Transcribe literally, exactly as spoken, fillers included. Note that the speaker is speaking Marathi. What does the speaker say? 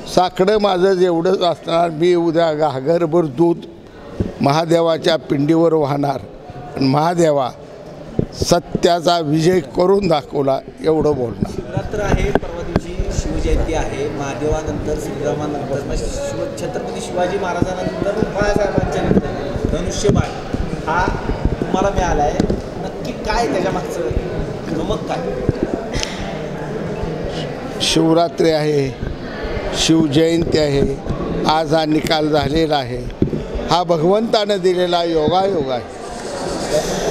साकडं माझं जेवढंच असणार, मी उद्या घागरभर दूध महादेवाच्या पिंडीवर वाहणार. महादेवा सत्याचा विजय करून दाखवला एवढं बोलणार. शिवरात्र आहे, परवा दिवशी शिवजयंती आहे. महादेवानंतर श्रीरामानंतर मग शिव छत्रपती शिवाजी महाराजांनंतर बाळासाहेबांच्या नंतर धनुष्यबाण हा तुम्हाला मिळाला आहे. नक्की काय त्याच्या मागचं गमक काय? शिवरात्री आहे, शिवजयंती आहे, आज हा निकाल झालेला आहे. हा भगवंतानं दिलेला योगायोग आहे.